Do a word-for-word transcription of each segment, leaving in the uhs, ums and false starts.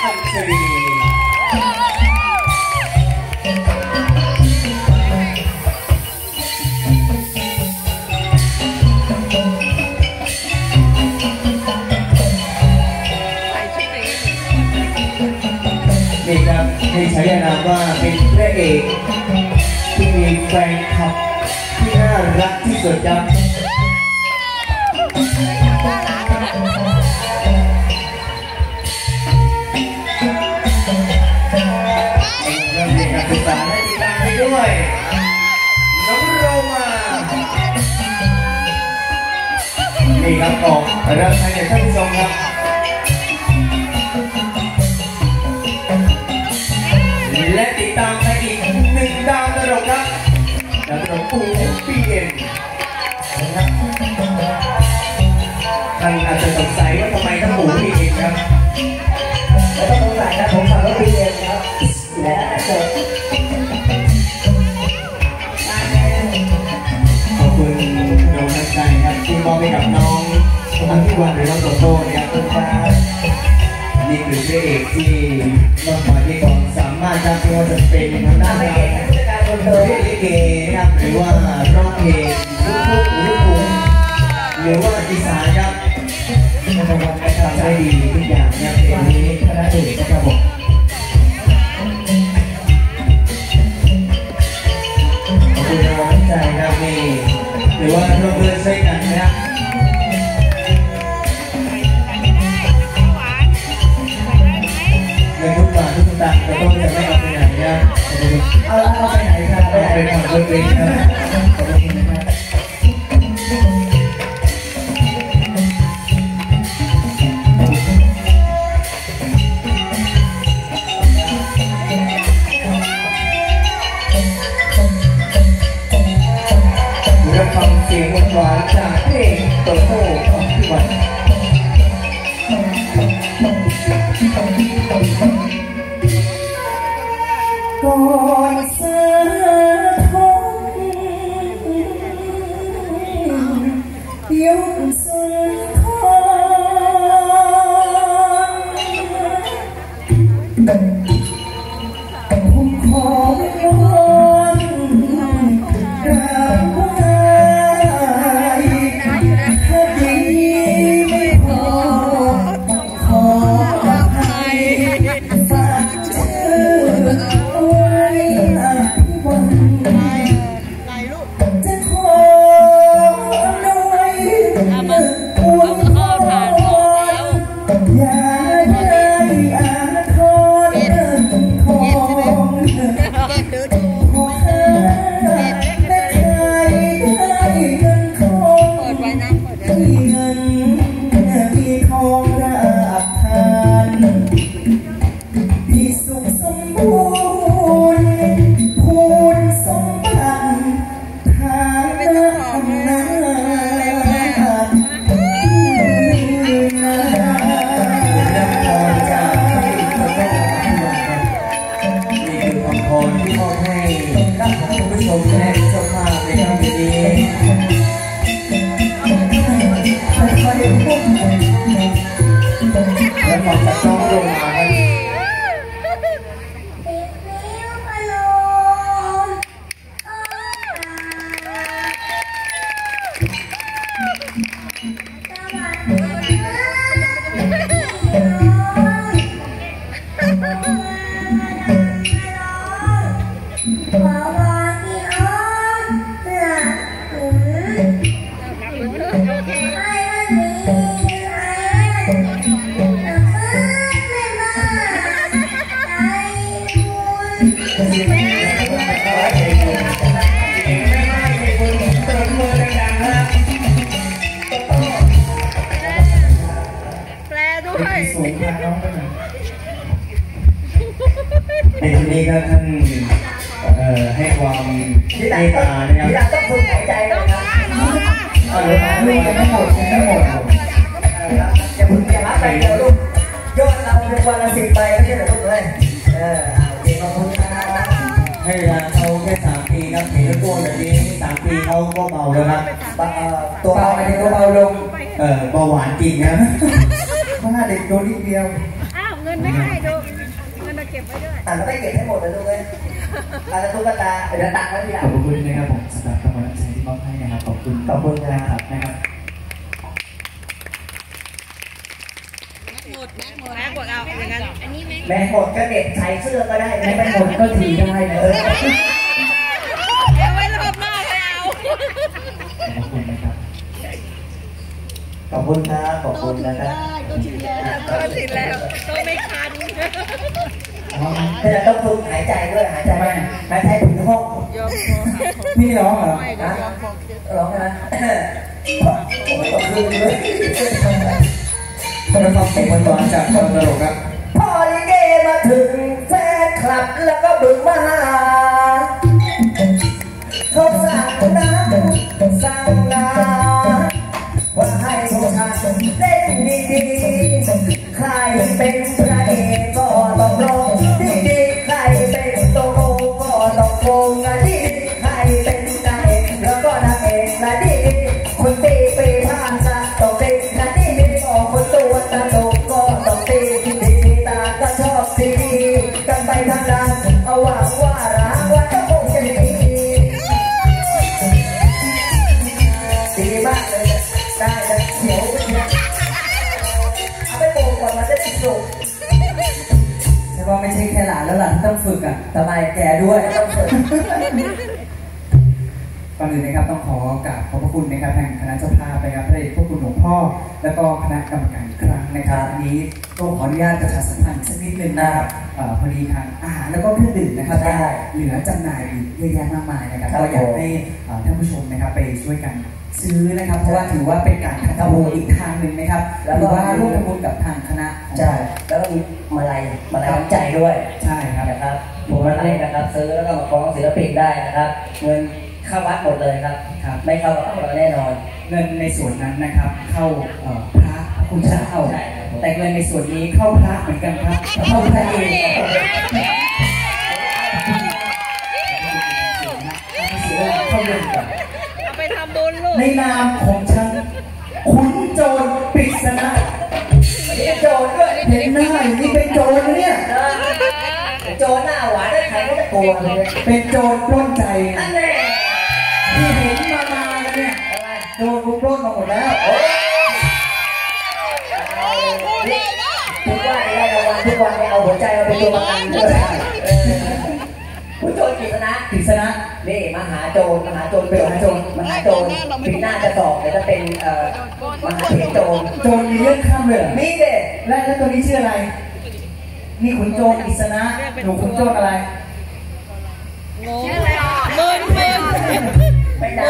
อัญชลีนี่ครับมีฉายานามว่าเป็นพระเอกที่มีแฟนคลับที่น่ารักที่สุดครับเริ่มเรียนการศึกษาให้ติดตามไปด้วยน้องโรมานี่ครับออกเริ่มให้ท่านผู้ชมครับและติดตามไปอีกหนึ่งดาวตลกครับดาวตลกปูปีเอ็นนะครับท่านอาจจะสงสัยว่าทำไมต้องปูปีเอ็นครับไม่ต้องสงสัยนะผมฟังว่าปีเอ็นครับและจบขอบคุณน้องนักใจครับที่มอบให้กับน้องทั้งที่วันหรือน้องโตโต้นะครับคุณป้านี่คือพระเอกที่นอกจากที่ความสามารถครับที่ว่าจะเป็นทางด้านการคนเดินลิเกนะครับหรือว่าร้องเพลงลูกทุ่งลูกกรุงหรือว่าอีสานครับทำได้ดีทุกอย่างเนี่ยเพลงนี้คณะเอกนะครับผมขอบคุณน้องใจครับนี่หรือว่าร่วมด้วยช่วยกันนะครับทุกบาททุกสตางค์จะต้องจะไม่เอาไปไหนนะเอาเอาไปไหนครับเอาไปผ่อนรถเองครับขอบคุณนะครับรับฟังเสียงหวานจากเพลงโตโต้ของพี่วันก่อนเสือทองยกสุนทรผมขอย้อนกราบไหว้ถ้าดีไม่พอขออภัยฝากชื่อในที่นี้ก็ท่านให้ความเมตตานะครับที่เราต้องฝึกหายใจนะครับเอาเลยลูกยังไม่หมดยังไม่หมดอย่าพึ่งอย่าละไปเดี๋ยวลูกยอดเราเป็นวันละสิบใบไม่ใช่เหรอลูกเลยเออโอเคขอบคุณครับให้เวลาเขาแค่สามปีครับเห็นตัวแบบนี้สามปีเขาก็เบาแล้วครับตัวเบาอันนี้ตัวเบาลงเออเบาหวานจริงนะเพราะว่าเด็กโดนนิดเดียวอ้าวเงินไม่ให้ดูก็บไว้ด้วยอ่ะเราไม่เก็บให้หมดเลยลูกเลยอ่ะตุ๊กตาเดี๋ยวตังค์ไว้ทีหลังขอบคุณนะครับผมสำหรับกำลังใจที่มอบให้นะครับขอบคุณขอบคุณนะครับนะครับหมดแม่หมดแม่หมดเอาอย่างนั้นอันนี้แม่แม่หมดก็เด็กใส่เสื้อก็ได้แม่ไม่หมดก็ถือได้เลยเอาไว้รอบหน้าไปเอาขอบคุณนะครับขอบคุณครับขอบคุณนะครับต้องชิมแล้วต้องชิมแล้วต้องไม่คันแต่ต้องฝึกหายใจด้วยหายใจไหมหายใจถึงห้องนี่ร้องเหรอร้องนะผมไม่ตกคืนเลยคนละความเป็นคนหวานจากคนตลกครับพอลิเกมาถึงแฟนคลับแล้วก็บึงมาเขาสั่งนะสั่งนะว่าให้พวกท่านเล่นดีๆใครเป็นพระเอกก็ต้องร้องดีๆใครเป็นตัวโกก็ต้องโกงนะดีใครเป็นนายเอกแล้วก็นางเอกนะดีคนตีปีผ่านจะต้องตีนะดีก็คนตัวตลกก็ต้องตีดีตาก็ชอบตีกันไปทางนั้นเอาหวังว่ารักว่าจะคงจะดีดีมากเลยได้แล้วเขียวเอาไปโบกก่อนมาจะติดสุกแต่ว่าไม่ใช่แค่หลานแล้วหลานต้องฝึกอ่ะทำไมแกด้วยต้องฝึกก่อนอื่นนะครับต้องขอกราบขอบพระคุณนะครับทางคณะเจ้าภาพนะครับพระเดชพระคุณหลวงพ่อแล้วก็คณะกรรมการอีกครั้งนะครับอันนี้ก็ขออนุญาตประชาสัมพันธ์สักนิดนึงนะครับพอดีทางอาหารแล้วก็เครื่องดื่มนะครับได้เหลือจำหน่ายเยอะแยะมากมายนะครับก็อยากให้ท่านผู้ชมนะครับไปช่วยกันซื้อนะครับเพราะว่าถือว่าเป็นการทำบุญอีกทางหนึ่งนะครับแล้วก็ร่วมทำบุญกับทางคณะใช่แล้วก็มีมาลัยมาลัยน้ำใจด้วยใช่ครับนะครับผมมาเล่นนะครับซื้อแล้วก็มาฟ้องศิลปินได้นะครับเงินเข้าวัดหมดเลยครับไม่เข้าวัดแน่นอนเงินในส่วนนั้นนะครับเข้าพระคุณเจ้าแต่เงินในส่วนนี้เข้าพระเหมือนกันครับเข้าพระเองเข้าเรื่องก่อนเอาไปทำบุญลูกในนามของฉันขุนโจรปริศนานี่โจรด้วยเห็นหน้าอย่างนี้เป็นโจรนะเนี่ยโจรหน้าหวานใครก็จะกลัวเลยเป็นโจรปล้นใจนั่นแหละที่เห็นมามาเนี่ยโจรปล้นมาหมดแล้วทุกวันได้รางวัลทุกวันได้เอาหัวใจมาเป็นตัวประกันด้วยผู้โจรกฤษณะกฤษณะนี่มหาโจรมหาโจรเป็นมหาโจรมหาโจรปีหน้าจะสอบแต่จะเป็นเอ่อมหาเถรโจรโจรมีเรื่องข้ามเลยมีเด็แล้วแล้วตัวนี้ชื่ออะไรนี่ขุนโจรกฤษณะหนูขุนโจรอะไรงงมึนมึนไม่ได้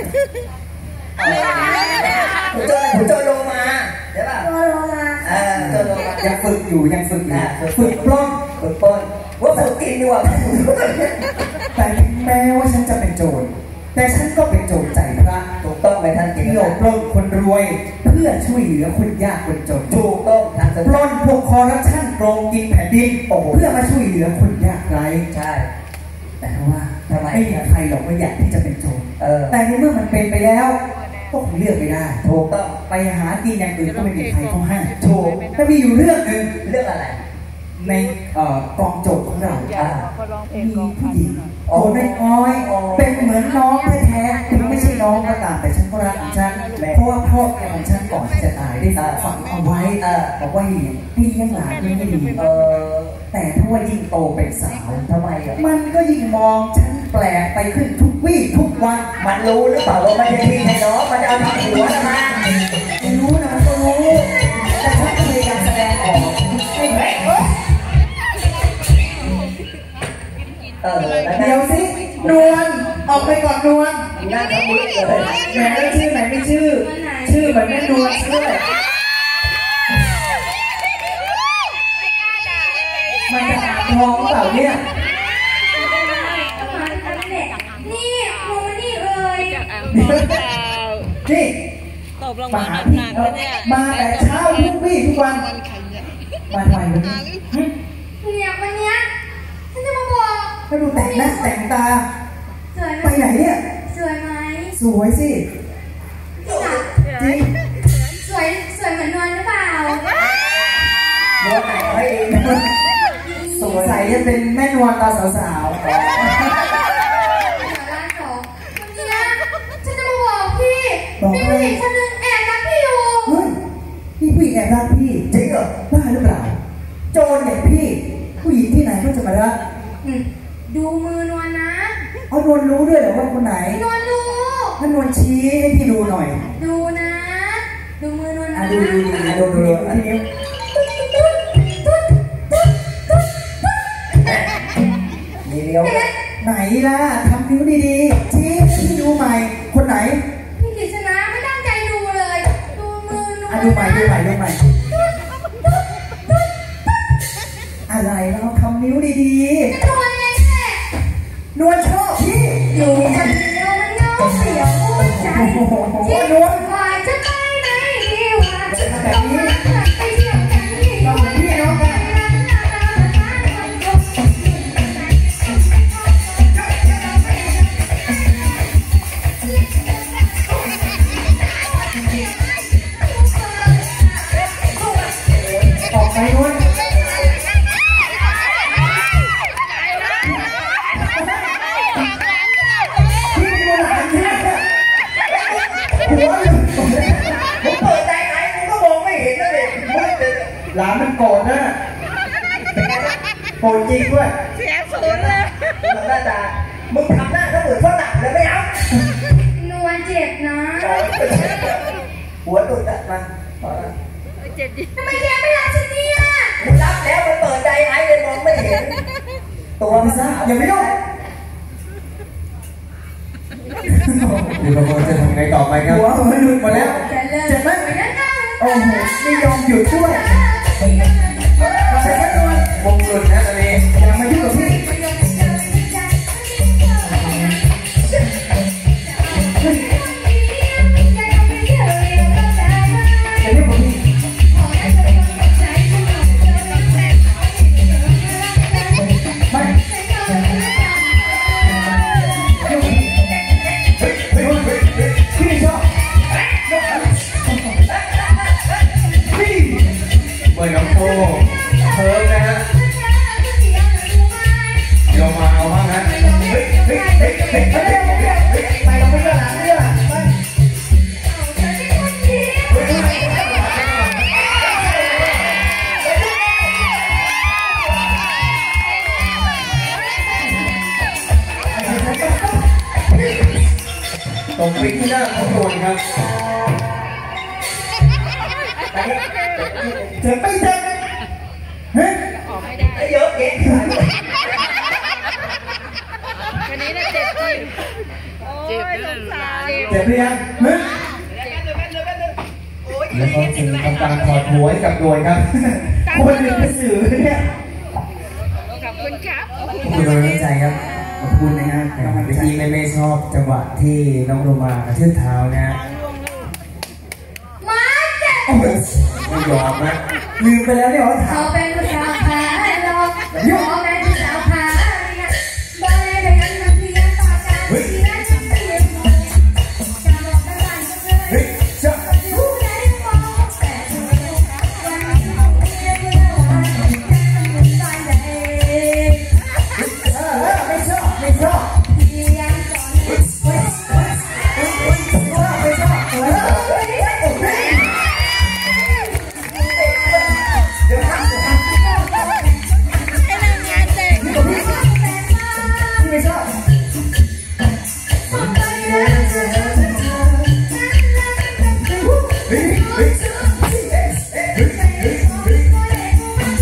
ขุนโจรขุนโจรลงมาใช่ป่ะโจรลงมาเออโจรลงมายังฝึกอยู่ยังฝึกอยู่ฝึกปล้นฝึกปล้นว่าฝึกกินดีกว่าแต่แม้ว่าฉันจะเป็นโจรแต่ฉันก็เป็นโจรใจพระถูกต้องไหมท่านที่โยปล้นคนรวยเพื่อช่วยเหลือคนยากคนจนถูกต้องท่านปล้นพวกคอร์รัปชันโกงกินแผ่นดินเพื่อมาช่วยเหลือคนยากไร้ใช่แต่ว่าทำไมไม่มีใครหรอกว่าอยากที่จะเป็นโจรแต่ในเมื่อมันเป็นไปแล้วก็คงเลือกไม่ได้ถูกต้องไปหากินอย่างอื่นก็ไม่มีใครเขาให้ถูกแต่มีอยู่เรื่องหนึ่งเรื่องอะไรในกองโจทย์ของเรามีผู้หญิงโอ้ไม่อ้อยเป็นเหมือนน้องแท้ๆถึงไม่ใช่น้องก็ตามแต่ฉันก็รักของฉันเพราะว่าพ่อของฉันก่อนที่จะตายได้ฝังเอาไว้บอกว่าให้เลี้ยงหลานไม่ดีแต่ถ้าว่ายิ่งโตเป็นสาวทำไมมันก็ยิ่งมองฉันแปลกไปขึ้นทุกวี่ทุกวันมันรู้หรือเปล่าว่ามันจะพี่ให้น้องมันจะเอาทำหัวนะมาไม่รู้นะมันก็รู้แต่ฉันก็มีการแสดงออกให้แหวกเออเดี๋ยวสินวลออกไปก่อนนวลน่าจะมืดเลยแหมชื่อไหนไม่ชื่อชื่อเหมือนแม่นวลด้วยมันจะหาทองเปล่าเนี่ยนี่มองนี่เลยนี่ตบลงมาหนักๆเนี่ยมาแต่เช้าทุกวี่ทุกวันมาทำไมวันนี้เนี่ยวันเนี้ยฉันจะมาบอกก็ดูแต่งหน้าแต่งตาสวยไหมไปไหนเนี่ยสวยไหมสวยสิจริงสวยสวยเหมือนนวลหรือเปล่านวลไหนให้เองสงสัยจะเป็นแม่นวลตาสาวร้านสองวันนี้ฉันจะมาบอกพี่มีผู้หญิงคนหนึ่งแอบรักพี่อยู่ๆเฮ้ยนี่ผู้หญิงแอบรักพี่จริงเหรอบ้าหรือเปล่าโจรเนี่ยพี่ผู้หญิงที่ไหนก็จะมารักอืมดูมือนวลนะเอานวลรู้ด้วยเหรอว่าคนไหนนวลรู้ถ้านวลชี้ให้พี่ดูหน่อยดูนะ ดูมือนวลอ่ะนะดูดูดูดูดูดูอันนี้นี่เดียวไหนล่ะทำนิ้วดีๆชี้ให้พี่ดูใหม่คนไหนพี่กิษณะไม่ตั้งใจดูเลย ดูมือนวลอ่ะดูใหม่ดูใหม่ดูใหม่อะไรเราทำนิ้วดีจะนวลเองแหละๆนวลชอบพี่อยู่คนเดียวมันเหงาเสียหัวใจที่นวลว่าจะไปไหนดีวะต้องรักกันไปเที่ยวกันที่นวลเดียวกันรักนาตาตาคนเดียวออกไปนวลหลานมันโกรธนะโกรธจริงด้วยเสียศูนย์เลยมันหน้าตามึงทำหน้าเขาเหมือนฝรั่งเลยไม่เอานวลเจ็บนะหัวตุ่นอะมาเจ็บดิทำไมแกไม่รักฉันเนี่ยมึงรับแล้วมันเปิดใจไอ้เลยมองไม่เห็น ตัวมันซะอย่าไม่ยุ่งดูเราจะทำไงต่อไปครับหัวมันหลุดหมดแล้วจะเลิกเจ็บไหมไม่ได้นะโอ้โหไม่ยอมหยุดด้วยใช้แค่ตัววงหลุดนะตอนนี้อย่ามายุ่งกับพี่อย่ายุ่งกับพี่ไม่พี่ชอบพี่เมื่อน้องโตเพิ่มนะฮะเดี๋ยวมาเอาบ้างนะเฮ้ยเฮ้ยเฮ้ยเฮ้ยเฮ้ยเฮ้ยไปเราไปเรื่องหลังเรื่องไปตรงไปที่หน้าของโดนครับเจ็บไม่เจ็บเฮ้ยเยอะแยะวันนี้น่ะเจ็บจริง โอ้ยสงสารเจ็บหรือยังเฮ้ยแล้วก็ถึงทำการถอดหัวให้กับโดยครับคนหนึ่งเป็นสื่อเนี่ยขอบคุณครับขอบคุณโดยตั้งใจครับขอบคุณนะฮะแต่เมื่อกี้แม่ไม่ชอบจังหวะที่น้องโรมากระทืบเท้านะมาเจ็บโอ้ยไม่ยอมนะลืมไปแล้วเนี่ยว่าถาเขามเป็นผู้สาวแพ้หรอกเขาเป็นผู้สาวแพ้เนี่ยบอลเลยเป็นกันนะพี่ยังต่อกันที่นั่นฉันไม่เห็นมองจะบอกกันวันก็เลยเฮ้ยจะรู้ได้มองแต่เธอวันนี้เขาเรียกว่าวันที่มันตายเลยเออไม่ชอบไม่ชอบที่ยังก่อนเฮ้ยเฮ้ยไม่ชอบไม่ชอบเออเฮ้ยโอ้ยเดี๋ยวทำเดี๋ยวทำให้เรื่องงานเด็กนี่กับพี่พี่ไม่ชอบเฮ้ยเฮ้ยเฮ้ยเฮ้ยเฮ้ย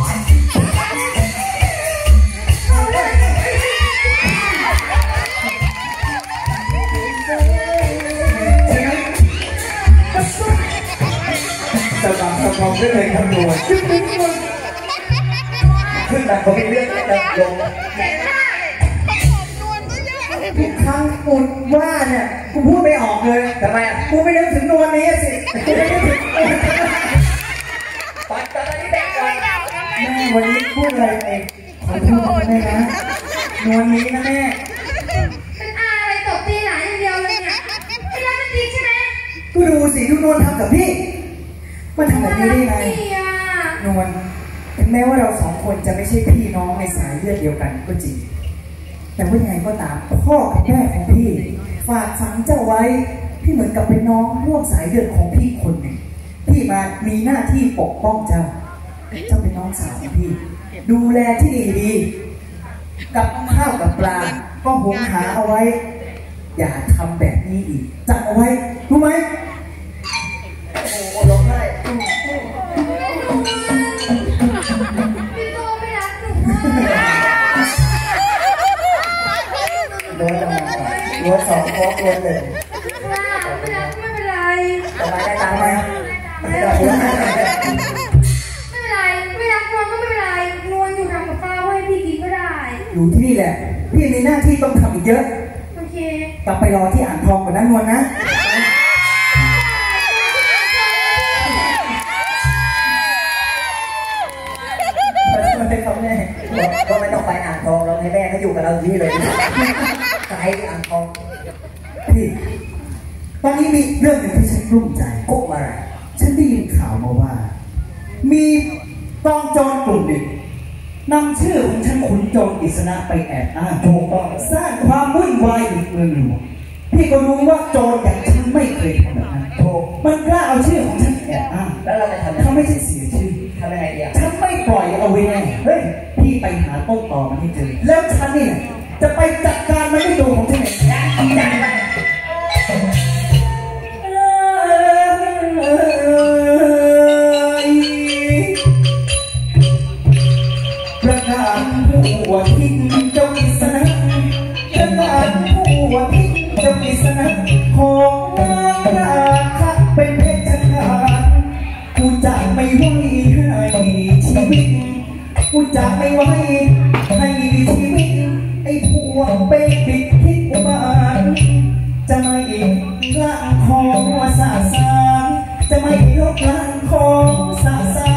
สบายสบายได้เลยครับโดยขึ้นแบบเขาเป็นเรื่องที่จะลงทุกครั้งอุดว่าเนี่ยกูพูดไม่ออกเลยทำไมอ่ะกูไม่นึกถึงนวลนี้สิกูไม่นึกถึงปัดตอนนี้แบ่งก่อนแม่วันนี้พูดอะไรเองขอโทษนะแม่นะนวลนี้นะแม่เป็นอาอะไรตบตีหลานอย่างเดียวเลยเนี่ยไม่รักมันจริงใช่ไหมก็ดูสิดูนวลทำกับพี่มันทำแบบนี้ได้ไงพี่อ่ะนวลตถึงแม้ว่าเราสองคนจะไม่ใช่พี่น้องในสายเลือดเดียวกันก็จริงแต่ว่ายังไงก็ตามพ่อกับแม่ของพี่ฝากฝังเจ้าไว้พี่เหมือนกับเป็นน้องร่วมสายเลือดของพี่คนหนึ่งพี่มามีหน้าที่ปกป้องเจ้าเจ้าเป็นน้องสาวของพี่ดูแลที่ดีๆกับข้าวกับปลาก็หุงหาเอาไว้อย่าทำแบบนี้อีกจำเอาไว้รู้ไหมโอ้โหร้องไห้พี่โตไม่รักหนูอ่ะโดนจังหวะโดนสองโค้งโดนเลยว่าไม่รักไม่เป็นไรทำไมได้ตังค์ไหมไม่ได้ไม่เป็นไรไม่รักนวลก็ไม่เป็นไรนวลอยู่ทำกับข้าวให้พี่กินก็ได้อยู่ที่นี่แหละพี่มีหน้าที่ต้องทำอีกเยอะโอเคกลับไปรอที่อ่างทองก่อนนะนวลนะไม่เป็นเขาแน่ก็ไม่ต้องไปอ่างทองเราให้แม่เขาอยู่กับเราที่เลยไกลอ่างทองพี่ตอนนี้มีเรื่องหนึ่งที่ฉันกลุ้มใจกุ๊กอะไรฉันได้ยินข่าวมาว่า มีกองโจรกลุ่มหนึ่งนำชื่อของฉันขุนโจรอิสระไปแอบอ้างถูกต้องสร้างความวุ่นวายอีกเมืองหลวงพี่ก็รู้ว่าโจรอย่างฉันไม่เคยทำแบบนั้นถูกมันกล้าเอาชื่อของฉันแอบอ้างแล้วเราจะทำทำให้ฉันเสียชื่อทำยังไงดีฉันไม่ปล่อยเอาไว้แน่เฮ้ยพี่ไปหาต้นตอมันให้เจอแล้วฉันนี่จะไปจัดการมันด้วยตัวของฉันเองจัดไปประกาศผู้ทิ้งเจ้าอิสระประกาศผู้ทิ้งเจ้าอิสระของนางราคะเป็นเพชรฆาตกูจะไม่ไว้ให้ชีวิตกูจะไม่ไว้ให้ชีวิตไอ้พวกเป็นบิดคิดอุบาทจะไม่ล้างคอสาสางจะไม่ลบล้างคอสาสา